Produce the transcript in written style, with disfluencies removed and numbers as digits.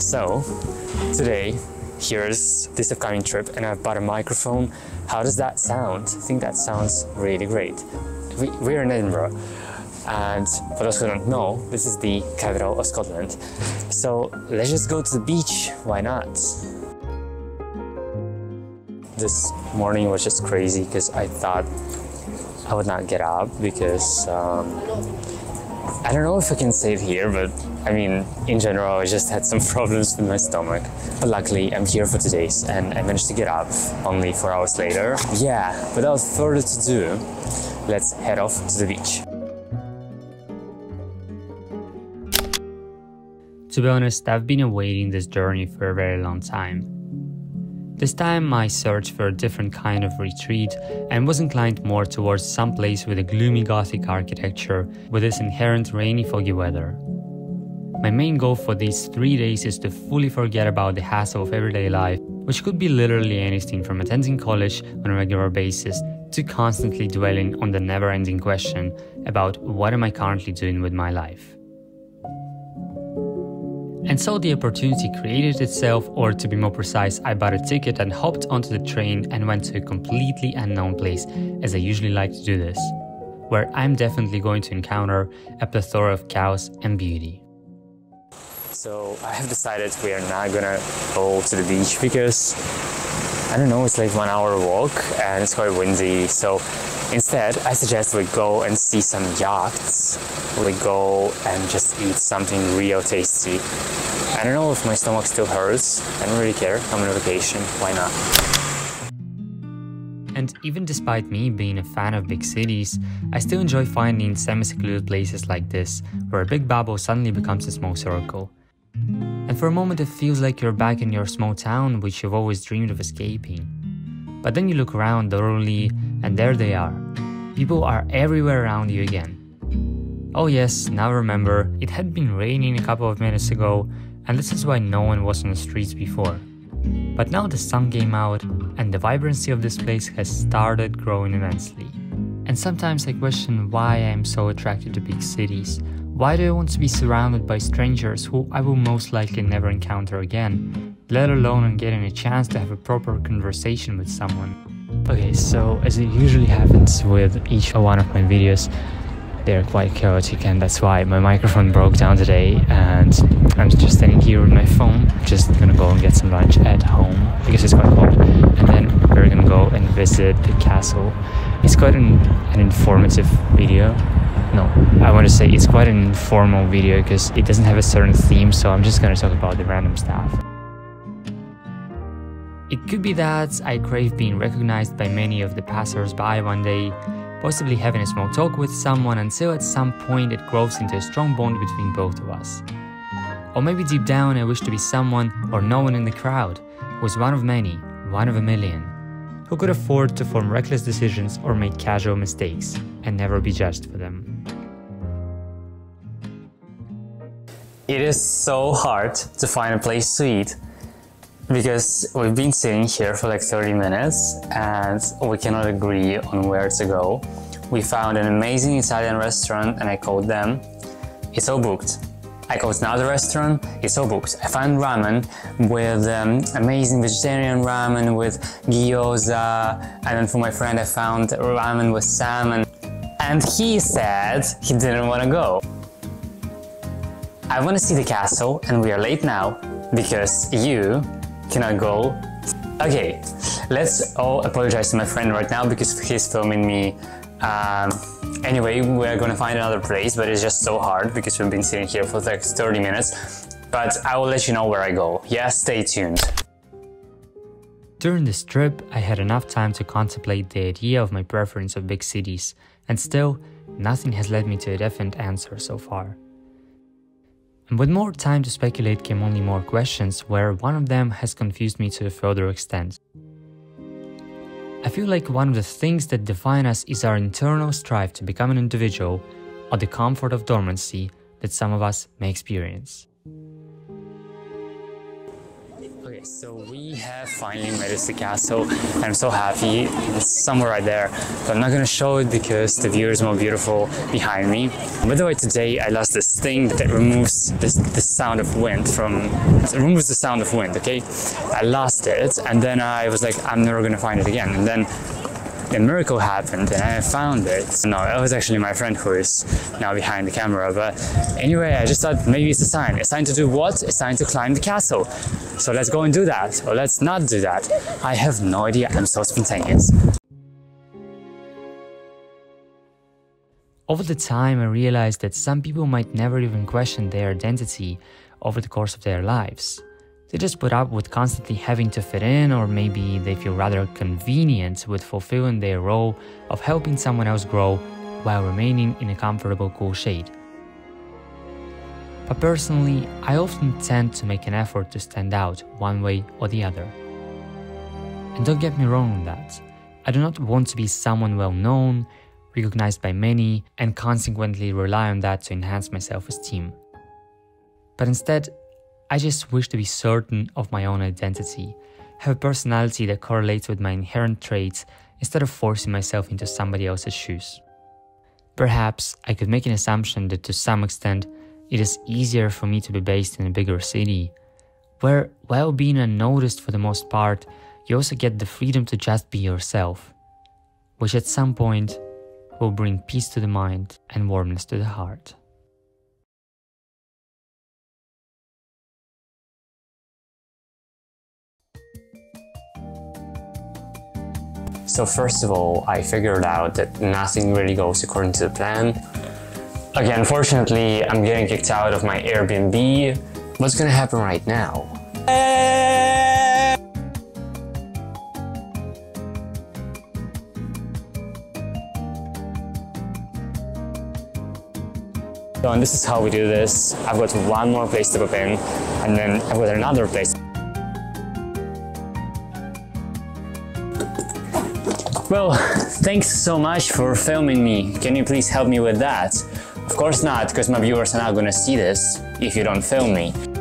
So, today, here's this upcoming trip and I've bought a microphone. How does that sound? I think that sounds really great. We're in Edinburgh, and for those who don't know, this is the capital of Scotland. So let's just go to the beach, why not? This morning was just crazy because I thought I would not get up because I don't know if I can say it here, but I mean, in general, I just had some problems with my stomach. But luckily, I'm here for today's and I managed to get up only 4 hours later. Yeah, without further ado, let's head off to the beach. To be honest, I've been awaiting this journey for a very long time. This time I searched for a different kind of retreat and was inclined more towards some place with a gloomy Gothic architecture with its inherent rainy, foggy weather. My main goal for these 3 days is to fully forget about the hassle of everyday life, which could be literally anything from attending college on a regular basis to constantly dwelling on the never-ending question about what am I currently doing with my life. And so the opportunity created itself, or to be more precise, I bought a ticket and hopped onto the train and went to a completely unknown place, as I usually like to do this, where I'm definitely going to encounter a plethora of chaos and beauty. So I have decided we are not gonna go to the beach because, I don't know, it's like 1 hour walk and it's quite windy. So instead, I suggest we go and see some yachts. We go and just eat something real tasty. I don't know if my stomach still hurts. I don't really care. I'm on vacation. Why not? And even despite me being a fan of big cities, I still enjoy finding semi-secluded places like this, where a big bubble suddenly becomes a small circle. And for a moment it feels like you're back in your small town which you've always dreamed of escaping. But then you look around thoroughly and there they are. People are everywhere around you again. Oh yes, now remember, it had been raining a couple of minutes ago and this is why no one was on the streets before. But now the sun came out and the vibrancy of this place has started growing immensely. And sometimes I question why I am so attracted to big cities. Why do I want to be surrounded by strangers who I will most likely never encounter again, let alone getting a chance to have a proper conversation with someone? Okay, so as it usually happens with each one of my videos, they're quite chaotic and that's why my microphone broke down today and I'm just standing here with my phone, just gonna go and get some lunch at home because it's quite cold, and then we're gonna go and visit the castle. It's quite an informative video. No, I want to say it's quite an informal video because it doesn't have a certain theme, so I'm just gonna talk about the random stuff. It could be that I crave being recognized by many of the passers-by one day, possibly having a small talk with someone until at some point it grows into a strong bond between both of us. Or maybe deep down I wish to be someone or no one in the crowd, who's one of many, one of a million, who could afford to form reckless decisions or make casual mistakes and never be judged for them. It is so hard to find a place to eat because we've been sitting here for like 30 minutes and we cannot agree on where to go. We found an amazing Italian restaurant and I called them. It's all booked. I called another restaurant. It's all booked. I found ramen with amazing vegetarian ramen with gyoza, and then for my friend I found ramen with salmon. And he said he didn't want to go. I want to see the castle and we are late now because you cannot go. Okay, let's all apologize to my friend right now because he's filming me. Anyway, we're gonna find another place, but it's just so hard because we've been sitting here for like 30 minutes. But I will let you know where I go. Yeah, stay tuned. During this trip, I had enough time to contemplate the idea of my preference of big cities, and still, nothing has led me to a definite answer so far. And with more time to speculate came only more questions, where one of them has confused me to a further extent. I feel like one of the things that define us is our internal strive to become an individual, or the comfort of dormancy that some of us may experience. Okay, so we have finally made it to the castle. I'm so happy. It's somewhere right there, but I'm not gonna show it because the view is more beautiful behind me. By the way, today I lost this thing that removes the sound of wind okay? I lost it, and then I was like, I'm never gonna find it again. And then a miracle happened and I found it. No, it was actually my friend who is now behind the camera, but anyway, I just thought maybe it's a sign. It's time to do what? It's time to climb the castle. So let's go and do that, or let's not do that. I have no idea, I'm so spontaneous. Over the time, I realized that some people might never even question their identity over the course of their lives. They just put up with constantly having to fit in, or maybe they feel rather convenient with fulfilling their role of helping someone else grow while remaining in a comfortable, cool shade. But personally, I often tend to make an effort to stand out one way or the other. And don't get me wrong on that. I do not want to be someone well known, recognized by many, and consequently rely on that to enhance my self-esteem. But instead, I just wish to be certain of my own identity, have a personality that correlates with my inherent traits instead of forcing myself into somebody else's shoes. Perhaps I could make an assumption that to some extent it is easier for me to be based in a bigger city, where while being unnoticed for the most part, you also get the freedom to just be yourself, which at some point will bring peace to the mind and warmness to the heart. So first of all, I figured out that nothing really goes according to the plan. Again, unfortunately, I'm getting kicked out of my Airbnb. What's gonna happen right now? So, and this is how we do this. I've got one more place to pop in, and then I've got another place. Well, thanks so much for filming me. Can you please help me with that? Of course not, because my viewers are not gonna see this if you don't film me.